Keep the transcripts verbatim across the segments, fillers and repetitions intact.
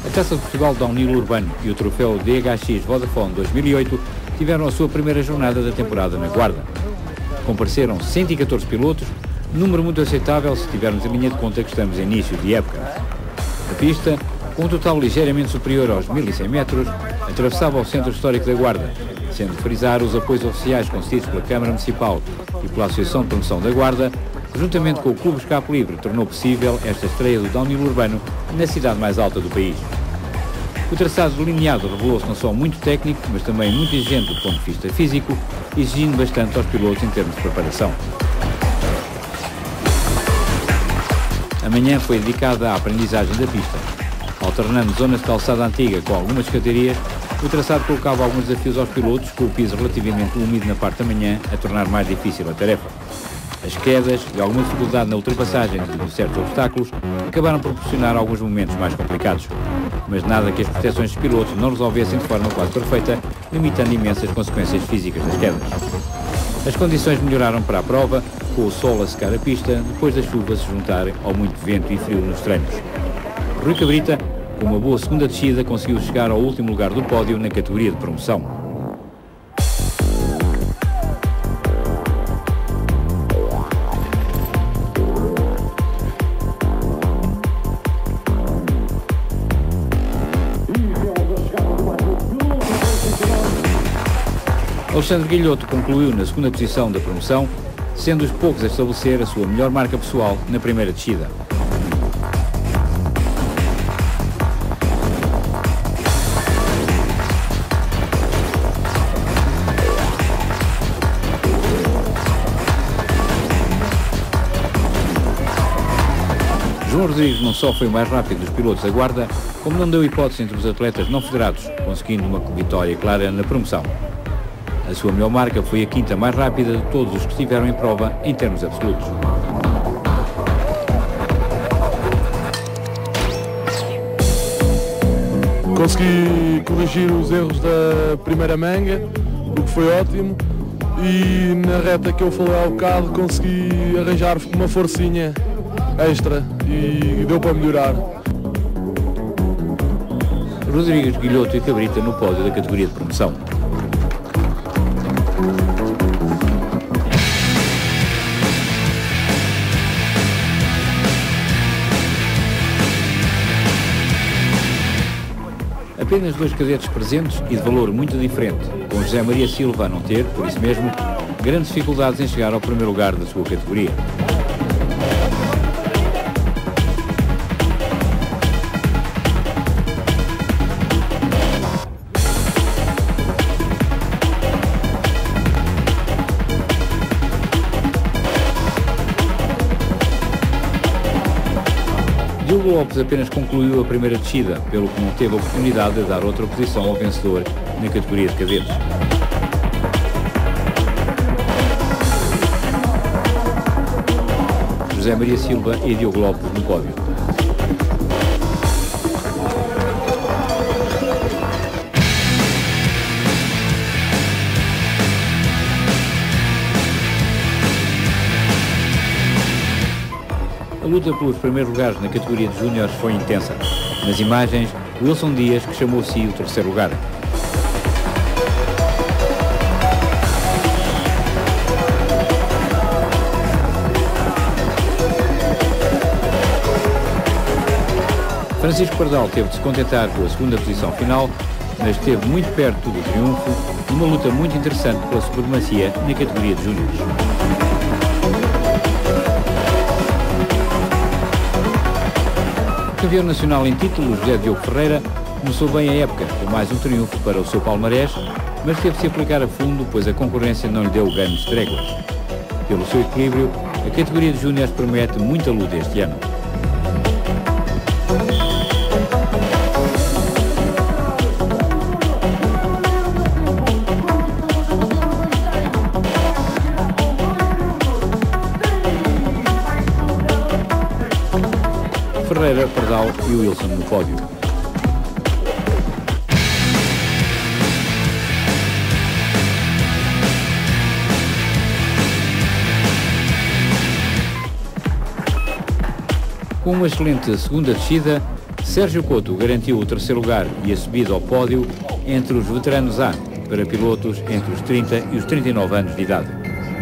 A Taça de Portugal Downhill Urbano e o troféu D H X Vodafone dois mil e oito tiveram a sua primeira jornada da temporada na Guarda. Compareceram cento e catorze pilotos, número muito aceitável se tivermos em linha de conta que estamos em início de época. A pista, com um total ligeiramente superior aos mil e cem metros, atravessava o Centro Histórico da Guarda, sendo de frisar os apoios oficiais concedidos pela Câmara Municipal e pela Associação de Promoção da Guarda, que juntamente com o Clube Escape Livre tornou possível esta estreia do downhill urbano na cidade mais alta do país. O traçado delineado revelou-se não só muito técnico, mas também muito exigente do ponto de vista físico, exigindo bastante aos pilotos em termos de preparação. A manhã foi dedicada à aprendizagem da pista. Alternando zonas de calçada antiga com algumas escadarias, o traçado colocava alguns desafios aos pilotos, com o piso relativamente úmido na parte da manhã a tornar mais difícil a tarefa. As quedas e alguma dificuldade na ultrapassagem de certos obstáculos acabaram por proporcionar alguns momentos mais complicados, mas nada que as proteções dos pilotos não resolvessem de forma quase perfeita, limitando imensas consequências físicas das quedas. As condições melhoraram para a prova, com o sol a secar a pista, depois das chuvas se juntarem ao muito vento e frio nos treinos. Rui Cabrita, com uma boa segunda descida, conseguiu chegar ao último lugar do pódio na categoria de promoção. Alexandre Guilhoto concluiu na segunda posição da promoção, sendo os poucos a estabelecer a sua melhor marca pessoal na primeira descida. João Rodrigues não só foi o mais rápido dos pilotos da Guarda, como não deu hipótese entre os atletas não federados, conseguindo uma vitória clara na promoção. A sua melhor marca foi a quinta mais rápida de todos os que estiveram em prova em termos absolutos. Consegui corrigir os erros da primeira manga, o que foi ótimo, e na reta que eu falei há bocado consegui arranjar uma forcinha extra e deu para melhorar. Rodrigues, Guilhoto e Cabrita no pódio da categoria de promoção. Apenas dois cadetes presentes e de valor muito diferente, com José Maria Silva a não ter, por isso mesmo, grandes dificuldades em chegar ao primeiro lugar da sua categoria. Diogo Lopes apenas concluiu a primeira descida, pelo que não teve a oportunidade de dar outra posição ao vencedor na categoria de cadetes. José Maria Silva e Diogo Lopes no pódio. A luta pelos primeiros lugares na categoria de júniores foi intensa. Nas imagens, Wilson Dias, que chamou a si o terceiro lugar. Francisco Pardal teve de se contentar com a segunda posição final, mas esteve muito perto do triunfo, numa luta muito interessante pela supremacia na categoria de júniores. O campeão nacional em título, José Diogo Ferreira, começou bem a época, com mais um triunfo para o seu palmarés, mas teve de se aplicar a fundo, pois a concorrência não lhe deu grandes tréguas. Pelo seu equilíbrio, a categoria de júniores promete muita luta este ano. Ferreira, Pardal e Wilson no pódio. Com uma excelente segunda descida, Sérgio Couto garantiu o terceiro lugar e a subida ao pódio entre os veteranos A, para pilotos entre os trinta e os trinta e nove anos de idade.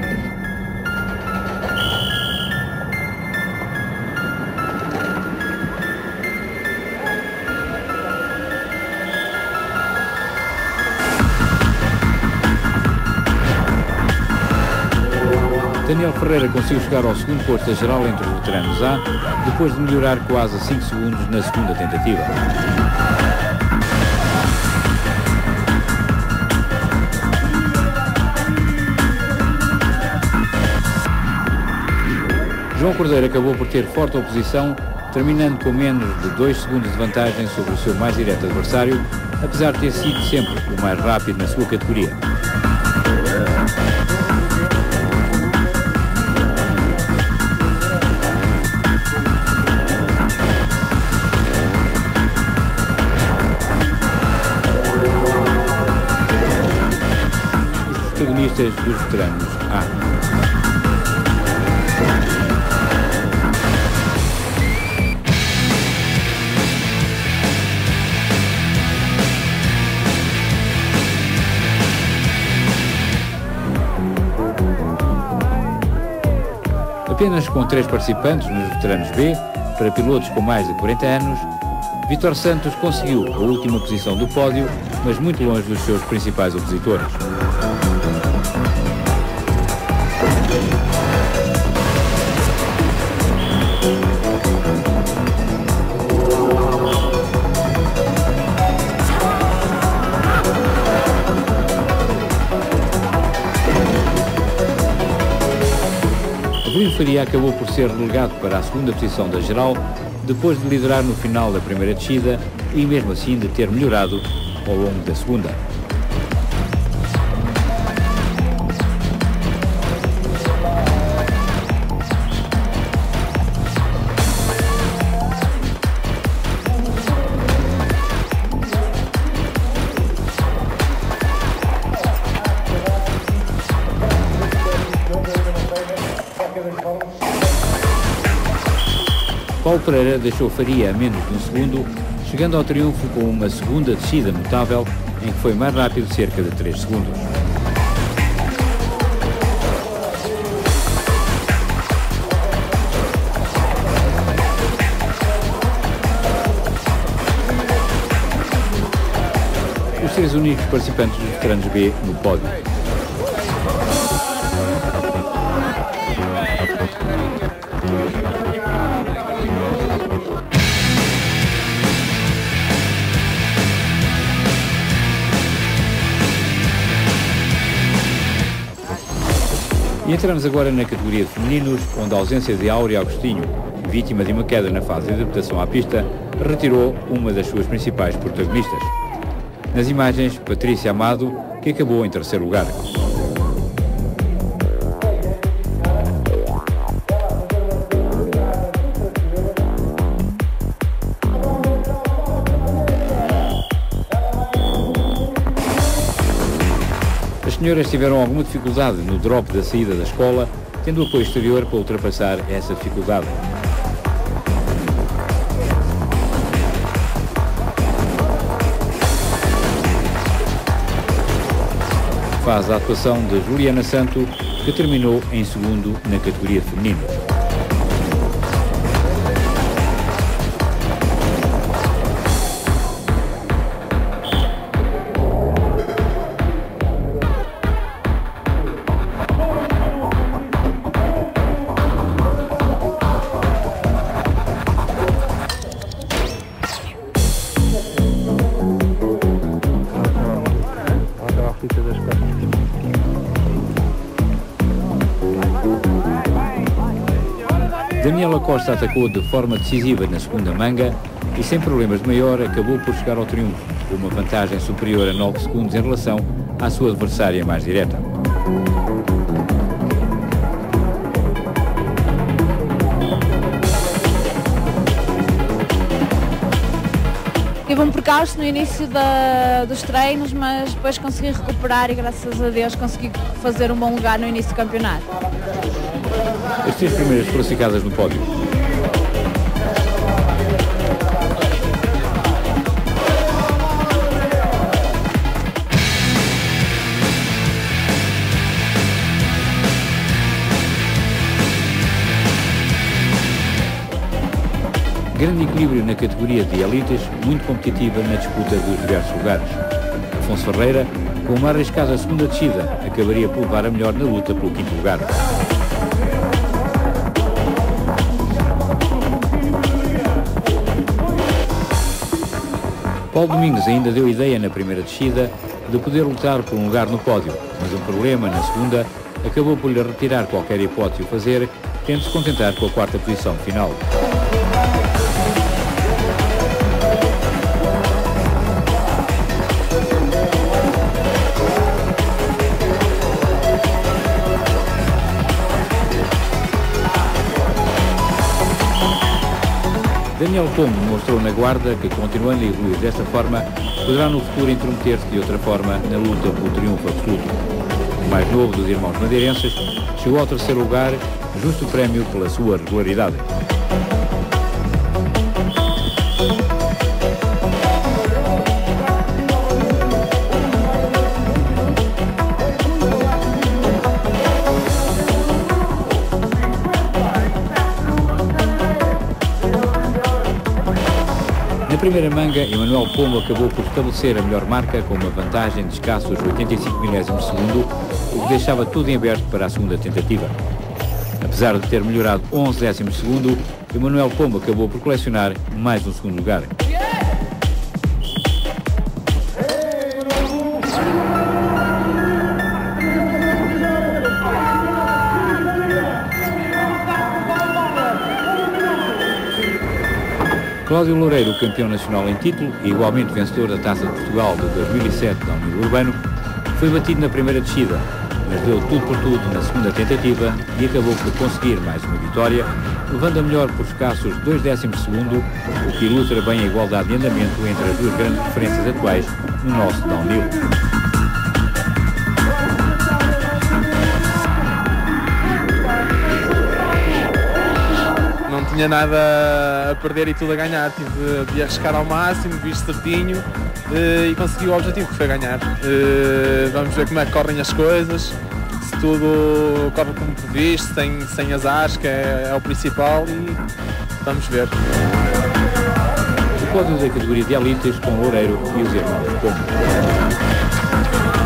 Daniel Ferreira conseguiu chegar ao segundo posto da geral entre os veteranos A, depois de melhorar quase cinco segundos na segunda tentativa. João Cordeiro acabou por ter forte oposição, terminando com menos de dois segundos de vantagem sobre o seu mais direto adversário, apesar de ter sido sempre o mais rápido na sua categoria. Os protagonistas dos veteranos A. Apenas com três participantes nos veteranos B, para pilotos com mais de quarenta anos, Vítor Santos conseguiu a última posição do pódio, mas muito longe dos seus principais opositores. Rui Faria acabou por ser relegado para a segunda posição da geral, depois de liderar no final da primeira descida e mesmo assim de ter melhorado ao longo da segunda. Paulo Pereira deixou Faria a menos de um segundo, chegando ao triunfo com uma segunda descida notável, em que foi mais rápido cerca de três segundos. Os três únicos participantes dos veteranos B no pódio. E entramos agora na categoria de femininos, onde a ausência de Áurea Agostinho, vítima de uma queda na fase de adaptação à pista, retirou uma das suas principais protagonistas. Nas imagens, Patrícia Amado, que acabou em terceiro lugar. As senhoras tiveram alguma dificuldade no drop da saída da escola, tendo apoio exterior para ultrapassar essa dificuldade. Faz a atuação de Juliana Santo, que terminou em segundo na categoria feminina. Daniela Costa atacou de forma decisiva na segunda manga e, sem problemas de maior, acabou por chegar ao triunfo, com uma vantagem superior a nove segundos em relação à sua adversária mais direta. Tive um percalço no início da, dos treinos, mas depois consegui recuperar e, graças a Deus, consegui fazer um bom lugar no início do campeonato. As três primeiras classificadas no pódio. Grande equilíbrio na categoria de elites, muito competitiva na disputa dos diversos lugares. Afonso Ferreira, com uma arriscada segunda descida, acabaria por levar a melhor na luta pelo quinto lugar. Paulo Domingos ainda deu ideia na primeira descida de poder lutar por um lugar no pódio, mas um problema na segunda acabou por lhe retirar qualquer hipótese de o fazer, tendo se contentar com a quarta posição final. Daniel Pombo mostrou na Guarda que, continuando a evoluir desta forma, poderá no futuro intrometer-se de outra forma na luta pelo triunfo absoluto. O mais novo dos irmãos madeirenses chegou ao terceiro lugar, justo prémio pela sua regularidade. Na primeira manga, Emanuel Pombo acabou por estabelecer a melhor marca com uma vantagem de escassos oitenta e cinco milésimos de segundo, o que deixava tudo em aberto para a segunda tentativa. Apesar de ter melhorado onze décimos de segundo, Emanuel Pombo acabou por colecionar mais um segundo lugar. Cláudio Loureiro, campeão nacional em título e igualmente vencedor da Taça de Portugal de dois mil e sete da União Urbano, foi batido na primeira descida, mas deu tudo por tudo na segunda tentativa e acabou por conseguir mais uma vitória, levando a melhor por escassos dois décimos de segundo, o que ilustra bem a igualdade de andamento entre as duas grandes referências atuais no nosso downhill. Não tinha nada a perder e tudo a ganhar, tive de arriscar ao máximo, visto certinho e consegui o objetivo que foi ganhar. Vamos ver como é que correm as coisas, se tudo corre como previsto, sem, sem azares, que é, é o principal, e vamos ver. O pódio da categoria de elites com Loureiro e os irmãos Pombo.